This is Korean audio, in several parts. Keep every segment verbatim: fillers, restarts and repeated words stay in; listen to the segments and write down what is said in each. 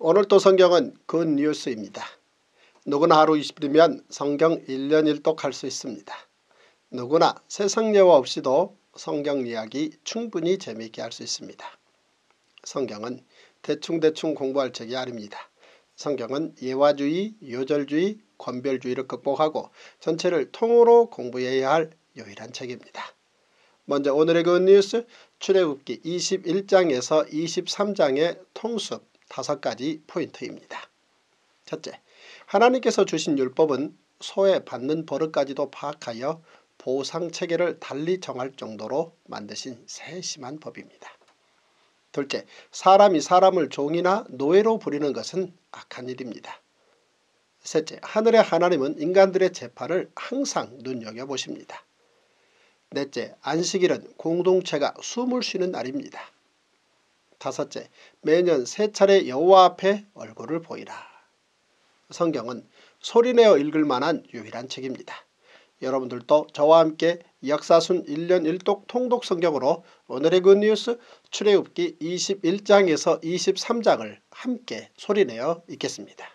오늘 또 성경은 굿뉴스입니다. 누구나 하루 이십 분이면 성경 일 년 일 독 할 수 있습니다. 누구나 세상 예화 없이도 성경 이야기 충분히 재미있게 할 수 있습니다. 성경은 대충대충 공부할 책이 아닙니다. 성경은 예화주의, 요절주의, 권별주의를 극복하고 전체를 통으로 공부해야 할 유일한 책입니다. 먼저 오늘의 굿뉴스, 출애굽기 이십일 장에서 이십삼 장의 통습 다섯 가지 포인트입니다. 첫째, 하나님께서 주신 율법은 소에 받는 벌까지도 파악하여 보상체계를 달리 정할 정도로 만드신 세심한 법입니다. 둘째, 사람이 사람을 종이나 노예로 부리는 것은 악한 일입니다. 셋째, 하늘의 하나님은 인간들의 재판을 항상 눈여겨보십니다. 넷째, 안식일은 공동체가 숨을 쉬는 날입니다. 다섯째, 매년 세 차례 여호와 앞에 얼굴을 보이라. 성경은 소리내어 읽을 만한 유일한 책입니다. 여러분들도 저와 함께 역사순 일 년 일 독 통독 성경으로 오늘의 굿뉴스 출애굽기 이십일 장에서 이십삼 장을 함께 소리내어 읽겠습니다.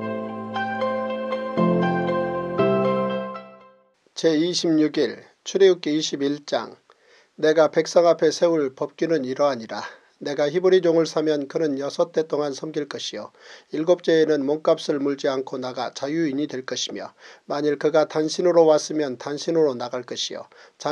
제이십육 일 출애굽기 이십일 장. 내가 백성 앞에 세울 법규는 이러하니라. 내가 히브리 종을 사면 그는 여섯 대 동안 섬길 것이요 일곱째에는 몸값을 물지 않고 나가 자유인이 될 것이며, 만일 그가 단신으로 왔으면 단신으로 나갈 것이요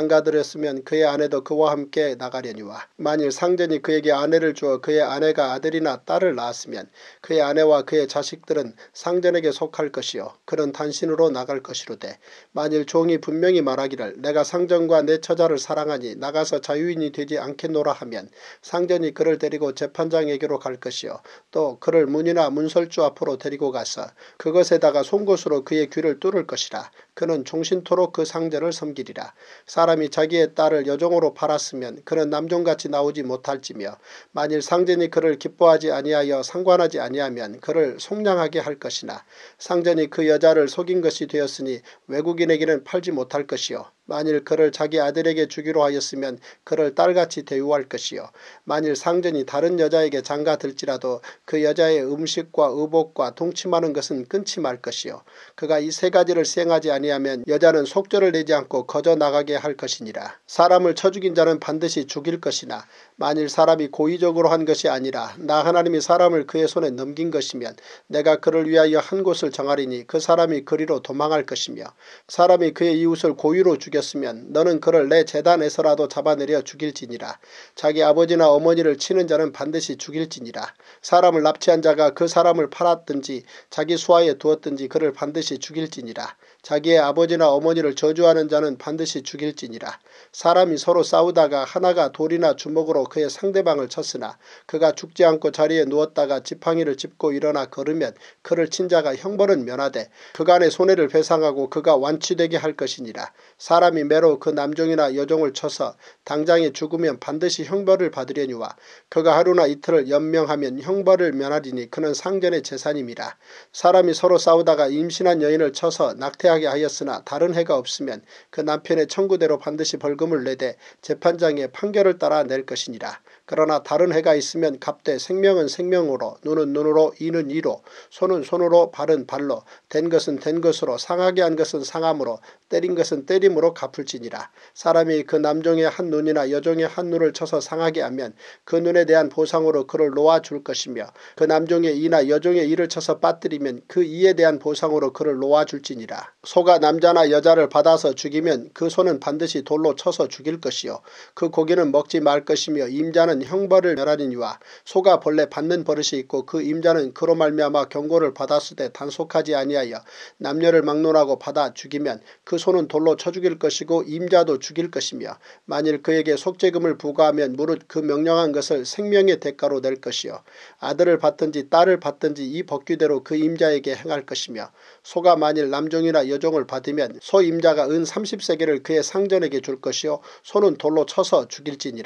장가들였으면 그의 아내도 그와 함께 나가려니와, 만일 상전이 그에게 아내를 주어 그의 아내가 아들이나 딸을 낳았으면 그의 아내와 그의 자식들은 상전에게 속할 것이요 그는 단신으로 나갈 것이로되, 만일 종이 분명히 말하기를 내가 상전과 내 처자를 사랑하니 나가서 자유인이 되지 않겠노라 하면 상전이 그를 데리고 재판장에게로 갈 것이요 또 그를 문이나 문설주 앞으로 데리고 가서 그것에다가 송곳으로 그의 귀를 뚫을 것이라. 그는 종신토록 그 상전을 섬기리라. 사람이 자기의 딸을 여종으로 팔았으면 그는 남종같이 나오지 못할지며, 만일 상전이 그를 기뻐하지 아니하여 상관하지 아니하면 그를 속량하게 할 것이나, 상전이 그 여자를 속인 것이 되었으니 외국인에게는 팔지 못할 것이요 만일 그를 자기 아들에게 주기로 하였으면 그를 딸같이 대우할 것이요 만일 상전이 다른 여자에게 장가들지라도 그 여자의 음식과 의복과 동침하는 것은 끊지 말 것이요 그가 이 세 가지를 시행하지 아니하면 여자는 속죄를 내지 않고 거저 나가게 할 것이니라. 사람을 쳐 죽인 자는 반드시 죽일 것이나, 만일 사람이 고의적으로 한 것이 아니라 나 하나님이 사람을 그의 손에 넘긴 것이면 내가 그를 위하여 한 곳을 정하리니 그 사람이 그리로 도망할 것이며, 사람이 그의 이웃을 고의로 죽였으면 너는 그를 내 제단에서라도 잡아내려 죽일지니라. 자기 아버지나 어머니를 치는 자는 반드시 죽일지니라. 사람을 납치한 자가 그 사람을 팔았든지 자기 수하에 두었든지 그를 반드시 죽일지니라. 자기의 아버지나 어머니를 저주하는 자는 반드시 죽일지니라. 사람이 서로 싸우다가 하나가 돌이나 주먹으로 그의 상대방을 쳤으나 그가 죽지 않고 자리에 누웠다가 지팡이를 짚고 일어나 걸으면 그를 친 자가 형벌은 면하되 그간의 손해를 배상하고 그가 완치되게 할 것이니라. 사람이 매로 그 남종이나 여종을 쳐서 당장에 죽으면 반드시 형벌을 받으려니와, 그가 하루나 이틀을 연명하면 형벌을 면하리니 그는 상전의 재산임이라. 사람이 서로 싸우다가 임신한 여인을 쳐서 낙태하게 하였으나 다른 해가 없으면 그 남편의 청구대로 반드시 벌금을 내되 재판장의 판결을 따라 낼 것이니라. 그러나 다른 해가 있으면 갚되 생명은 생명으로, 눈은 눈으로, 이는 이로, 손은 손으로, 발은 발로, 된 것은 된 것으로, 상하게 한 것은 상함으로, 때린 것은 때림으로 갚을지니라. 사람이 그 남종의 한 눈이나 여종의 한 눈을 쳐서 상하게 하면 그 눈에 대한 보상으로 그를 놓아줄 것이며, 그 남종의 이나 여종의 이를 쳐서 빠뜨리면 그 이에 대한 보상으로 그를 놓아줄지니라. 소가 남자나 여자를 받아서 죽이면 그 소는 반드시 돌로 쳐서 죽일 것이요 그 고기는 먹지 말 것이며, 임자는 형벌을 면하리니와, 소가 본래 받는 버릇이 있고 그 임자는 그로 말미암아 경고를 받았으되 단속하지 아니하여 남녀를 막론하고 받아 죽이면 그 소는 돌로 쳐 죽일 것이고 임자도 죽일 것이며, 만일 그에게 속죄금을 부과하면 무릇 그 명령한 것을 생명의 대가로 낼 것이요 아들을 받든지 딸을 받든지 이 법규대로 그 임자에게 행할 것이며, 소가 만일 남종이나 여종을 받으면 소 임자가 은 삼십 세겔을 그의 상전에게 줄 것이요 소는 돌로 쳐서 죽일지니라.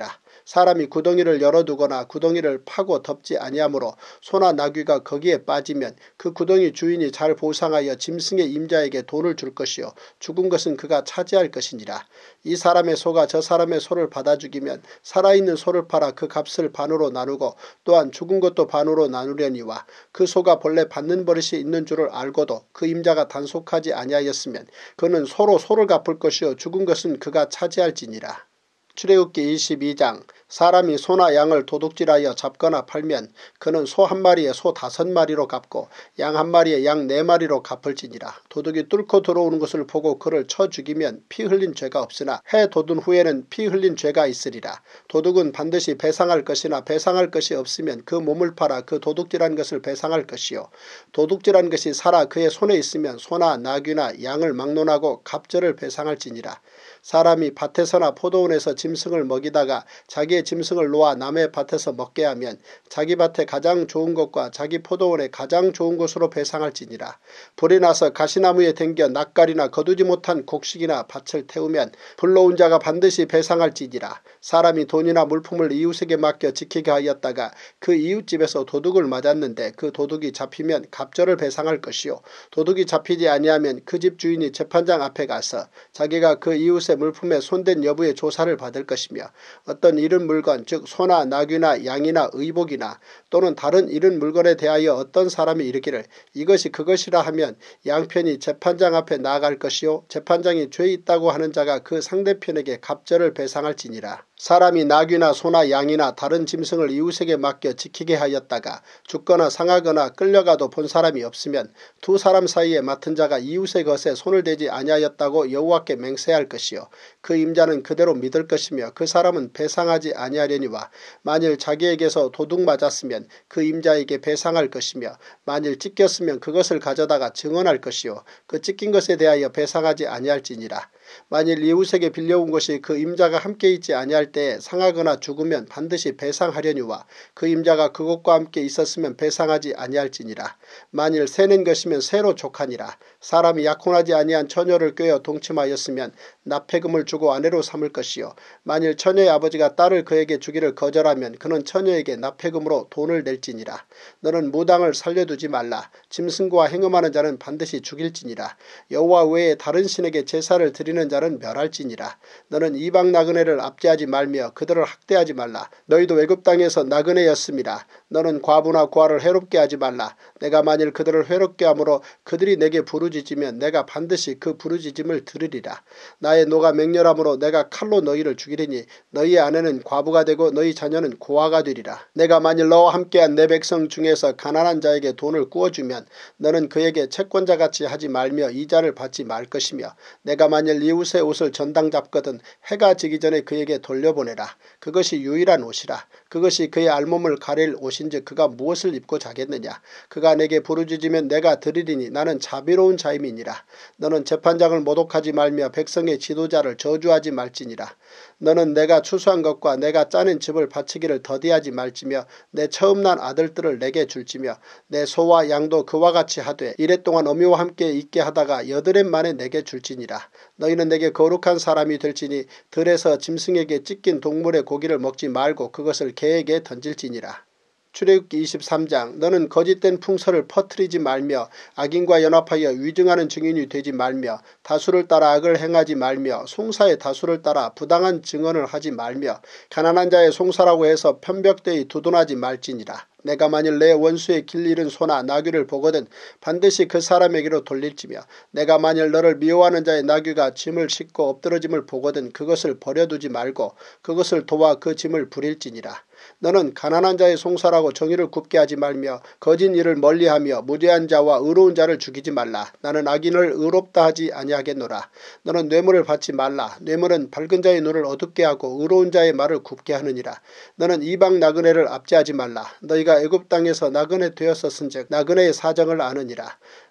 사람이 구덩이를 열어두거나 구덩이를 파고 덮지 아니하므로 소나 나귀가 거기에 빠지면 그 구덩이 주인이 잘 보상하여 짐승의 임자에게 돈을 줄 것이요 죽은 것은 그가 차지할 것이니라. 이 사람의 소가 저 사람의 소를 받아 죽이면 살아있는 소를 팔아 그 값을 반으로 나누고 또한 죽은 것도 반으로 나누려니와 그 소가 본래 받는 버릇이 있는 줄을 알고도 그 임자가 단속하지 아니하였으면 그는 소로 소를 갚을 것이요 죽은 것은 그가 차지할지니라. 출애굽기 이십이 장 사람이 소나 양을 도둑질하여 잡거나 팔면 그는 소 한 마리에 소 다섯 마리로 갚고 양 한 마리에 양 네 마리로 갚을지니라. 도둑이 뚫고 들어오는 것을 보고 그를 쳐 죽이면 피 흘린 죄가 없으나 해 돋은 후에는 피 흘린 죄가 있으리라. 도둑은 반드시 배상할 것이나 배상할 것이 없으면 그 몸을 팔아 그 도둑질한 것을 배상할 것이요 도둑질한 것이 살아 그의 손에 있으면 소나 나귀나 양을 막론하고 갑절을 배상할지니라. 사람이 밭에서나 포도원에서 짐승을 먹이다가 자기의 짐승을 놓아 남의 밭에서 먹게 하면 자기 밭에 가장 좋은 것과 자기 포도원에 가장 좋은 것으로 배상할지니라. 불이 나서 가시나무에 댕겨 낯가리나 거두지 못한 곡식이나 밭을 태우면 불러온 자가 반드시 배상할지니라. 사람이 돈이나 물품을 이웃에게 맡겨 지키게 하였다가 그 이웃집에서 도둑을 맞았는데 그 도둑이 잡히면 갑절을 배상할 것이요 도둑이 잡히지 아니하면 그 집 주인이 재판장 앞에 가서 자기가 그 이웃의 물품에 손댄 여부의 조사를 받을 것이며 어떤 잃은 물건 즉 소나 나귀나 양이나 의복이나 또는 다른 잃은 물건에 대하여 어떤 사람이 이르기를 이것이 그것이라 하면 양편이 재판장 앞에 나아갈 것이요 재판장이 죄 있다고 하는 자가 그 상대편에게 갑절을 배상할지니라. 사람이 나귀나 소나 양이나 다른 짐승을 이웃에게 맡겨 지키게 하였다가 죽거나 상하거나 끌려가도 본 사람이 없으면 두 사람 사이에 맡은 자가 이웃의 것에 손을 대지 아니하였다고 여호와께 맹세할 것이요 그 임자는 그대로 믿을 것이며 그 사람은 배상하지 아니하려니와 만일 자기에게서 도둑 맞았으면 그 임자에게 배상할 것이며 만일 찢겼으면 그것을 가져다가 증언할 것이요 그 찢긴 것에 대하여 배상하지 아니할지니라. 만일 이웃에게 빌려온 것이 그 임자가 함께 있지 아니할 때에 상하거나 죽으면 반드시 배상하려니와 그 임자가 그것과 함께 있었으면 배상하지 아니할지니라. 만일 새낸 것이면 새로 족하니라. 사람이 약혼하지 아니한 처녀를 꾀어 동침하였으면 납폐금을 주고 아내로 삼을 것이요 만일 처녀의 아버지가 딸을 그에게 주기를 거절하면 그는 처녀에게 납폐금으로 돈을 낼지니라. 너는 무당을 살려두지 말라. 짐승과 행음하는 자는 반드시 죽일지니라. 여호와 외에 다른 신에게 제사를 드리는 자는 멸할지니라. 너는 이방 나그네를 압제하지 말며 그들을 학대하지 말라. 너희도 애굽 땅에서 나그네였음이라. 너는 과부나 고아를 해롭게 하지 말라. 내가 만일 그들을 해롭게 함으로 그들이 내게 부르짖으면 내가 반드시 그 부르짖음을 들으리라. 나의 노가 맹렬함으로 내가 칼로 너희를 죽이리니 너희의 아내는 과부가 되고 너희 자녀는 고아가 되리라. 내가 만일 너와 함께한 내 백성 중에서 가난한 자에게 돈을 꾸어주면 너는 그에게 채권자같이 하지 말며 이자를 받지 말 것이며 내가 만일 이웃의 옷을 전당 잡거든 해가 지기 전에 그에게 돌려보내라. 그것이 유일한 옷이라. 그것이 그의 알몸을 가릴 옷인즉 그가 무엇을 입고 자겠느냐. 그가 내게 부르짖으면 내가 들으리니 나는 자비로운 자임이니라. 너는 재판장을 모독하지 말며 백성의 지도자를 저주하지 말지니라. 너는 내가 추수한 것과 내가 짜낸 집을 바치기를 더디하지 말지며 내 처음 난 아들들을 내게 줄지며 내 소와 양도 그와 같이 하되 이랫동안 어미와 함께 있게 하다가 여드렛 만에 내게 줄지니라. 너희는 내게 거룩한 사람이 될지니 들에서 짐승에게 찢긴 동물의 고기를 먹지 말고 그것을 개에게 던질지니라. 출애굽기 이십삼 장 너는 거짓된 풍설을 퍼뜨리지 말며 악인과 연합하여 위증하는 증인이 되지 말며 다수를 따라 악을 행하지 말며 송사의 다수를 따라 부당한 증언을 하지 말며 가난한 자의 송사라고 해서 편벽되이 두둔하지 말지니라. 내가 만일 내 원수의 길 잃은 소나 나귀를 보거든 반드시 그 사람에게로 돌릴지며 내가 만일 너를 미워하는 자의 나귀가 짐을 싣고 엎드러짐을 보거든 그것을 버려두지 말고 그것을 도와 그 짐을 부릴지니라. 너는 가난한 자의 송사라고 정의를 굽게 하지 말며 거짓 일을 멀리하며 무죄한 자와 의로운 자를 죽이지 말라. 나는 악인을 의롭다 하지 아니하겠노라. 너는 뇌물을 받지 말라. 뇌물은 밝은 자의 눈을 어둡게 하고 의로운 자의 말을 굽게 하느니라. 너는 이방 나그네를 압제하지 말라. 너희가 애굽 땅에서 나그네 되었었은즉 나그네의 사정을 아느니라.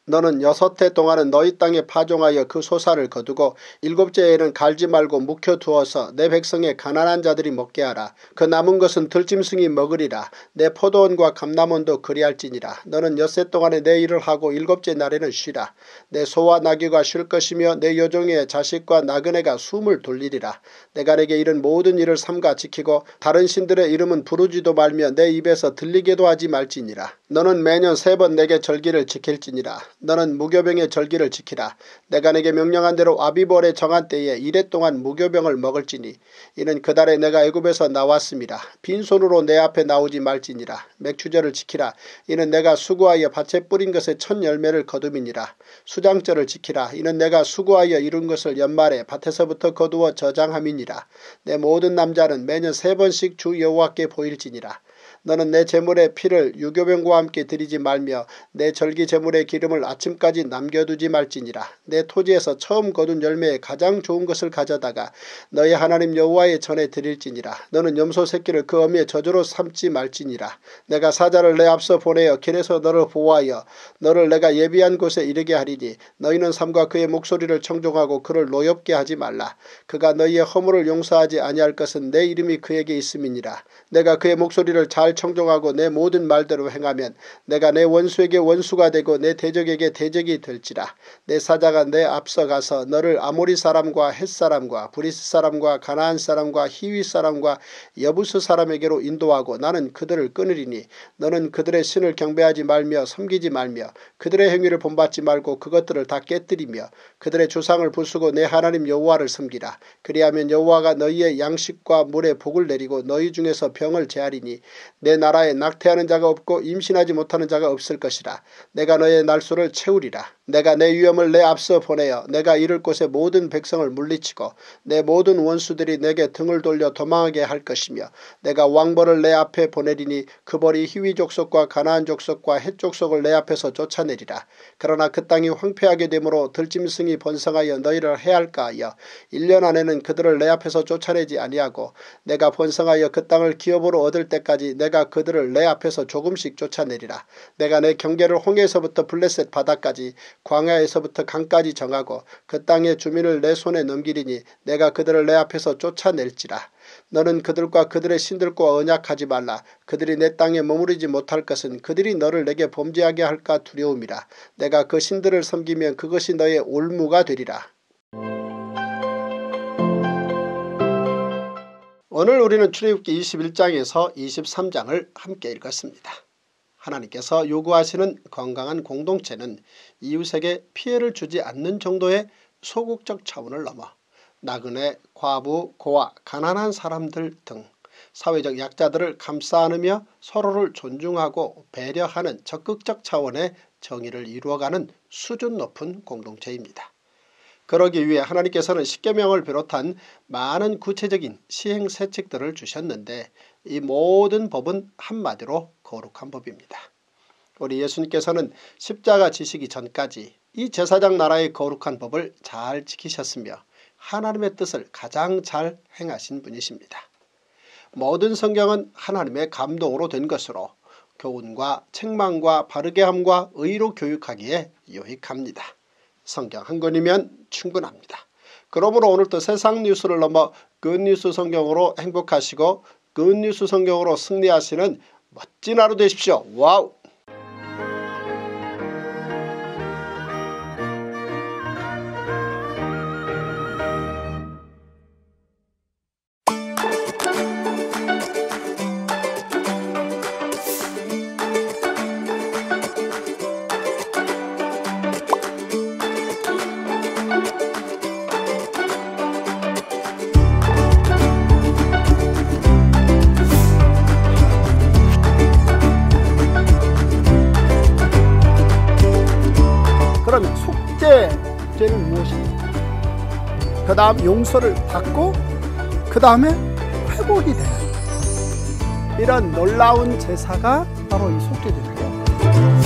너는 여섯 해 동안은 너희 땅에 파종하여 그 소사를 거두고 일곱째 해에는 갈지 말고 묵혀두어서 내 백성의 가난한 자들이 먹게 하라. 그 남은 것은 들짐승이 먹으리라. 내 포도원과 감람원도 그리할지니라. 너는 엿새 동안에 내 일을 하고 일곱째 날에는 쉬라. 내 소와 나귀가 쉴 것이며 내 여종의 자식과 나그네가 숨을 돌리리라. 내가 내게 이른 모든 일을 삼가 지키고 다른 신들의 이름은 부르지도 말며 내 입에서 들리게도 하지 말지니라. 너는 매년 세 번 내게 절기를 지킬지니라. 너는 무교병의 절기를 지키라. 내가 내게 명령한 대로 아비벌의 정한 때에 이래 동안 무교병을 먹을지니 이는 그 달에 내가 애굽에서 나왔음이라. 빈손으로 내 앞에 나오지 말지니라. 맥추절을 지키라. 이는 내가 수고하여 밭에 뿌린 것의 첫 열매를 거둠이니라. 수장절을 지키라. 이는 내가 수고하여 이룬 것을 연말에 밭에서부터 거두어 저장함이니라. 내 모든 남자는 매년 세 번씩 주 여호와께 보일지니라. 너는 내 제물의 피를 유교병과 함께 드리지 말며 내 절기 제물의 기름을 아침까지 남겨두지 말지니라. 내 토지에서 처음 거둔 열매의 가장 좋은 것을 가져다가 너희 하나님 여호와의 전에 드릴지니라. 너는 염소 새끼를 그 어미의 저주로 삼지 말지니라. 내가 사자를 내 앞서 보내어 길에서 너를 보호하여 너를 내가 예비한 곳에 이르게 하리니 너희는 삼가 그의 목소리를 청종하고 그를 노엽게 하지 말라. 그가 너희의 허물을 용서하지 아니할 것은 내 이름이 그에게 있음이니라. 내가 그의 목소리를 잘 청종하고 내 모든 말대로 행하면 내가 내 원수에게 원수가 되고 내 대적에게 대적이 될지라. 내 사자가 내 앞서 가서 너를 아모리 사람과 헷 사람과 브리스 사람과 가나안 사람과 히위 사람과 여부스 사람에게로 인도하고 나는 그들을 끊으리니 너는 그들의 신을 경배하지 말며 섬기지 말며 그들의 행위를 본받지 말고 그것들을 다 깨뜨리며 그들의 조상을 부수고 내 하나님 여호와를 섬기라. 그리하면 여호와가 너희의 양식과 물에 복을 내리고 너희 중에서 병을 제하리니 내 나라에 낙태하는 자가 없고 임신하지 못하는 자가 없을 것이라. 내가 너의 날수를 채우리라. 내가 내 위엄을 내 앞서 보내어 내가 이를 곳의 모든 백성을 물리치고 내 모든 원수들이 내게 등을 돌려 도망하게 할 것이며 내가 왕벌을 내 앞에 보내리니 그 벌이 히위 족속과 가나안 족속과 헷 족속을 내 앞에서 쫓아내리라. 그러나 그 땅이 황폐하게 되므로 들짐승이 번성하여 너희를 해할까 하여 일 년 안에는 그들을 내 앞에서 쫓아내지 아니하고 내가 번성하여 그 땅을 기업으로 얻을 때까지 내가 그들을 내 앞에서 조금씩 쫓아내리라. 내가 내 경계를 홍해에서부터 블레셋 바다까지 광야에서부터 강까지 정하고 그 땅의 주민을 내 손에 넘기리니 내가 그들을 내 앞에서 쫓아낼지라. 너는 그들과 그들의 신들과 언약하지 말라. 그들이 내 땅에 머무르지 못할 것은 그들이 너를 내게 범죄하게 할까 두려움이라. 내가 그 신들을 섬기면 그것이 너의 올무가 되리라. 오늘 우리는 출애굽기 이십일 장에서 이십삼 장을 함께 읽었습니다. 하나님께서 요구하시는 건강한 공동체는 이웃에게 피해를 주지 않는 정도의 소극적 차원을 넘어 나그네, 과부, 고아, 가난한 사람들 등 사회적 약자들을 감싸 안으며 서로를 존중하고 배려하는 적극적 차원의 정의를 이루어가는 수준 높은 공동체입니다. 그러기 위해 하나님께서는 십계명을 비롯한 많은 구체적인 시행세칙들을 주셨는데 이 모든 법은 한마디로 거룩한 법입니다. 우리 예수님께서는 십자가 지시기 전까지 이 제사장 나라의 거룩한 법을 잘 지키셨으며 하나님의 뜻을 가장 잘 행하신 분이십니다. 모든 성경은 하나님의 감동으로 된 것으로 교훈과 책망과 바르게함과 의로 교육하기에 유익합니다. 성경 한 권이면 충분합니다. 그러므로 오늘도 세상 뉴스를 넘어 굿뉴스 성경으로 행복하시고 굿뉴스 성경으로 승리하시는 멋진 하루 되십시오. 와우! 그러면 속죄죄는 무엇입니까? 그 다음 용서를 받고 그 다음에 회복이 되는 이런 놀라운 제사가 바로 이 속죄제인데요.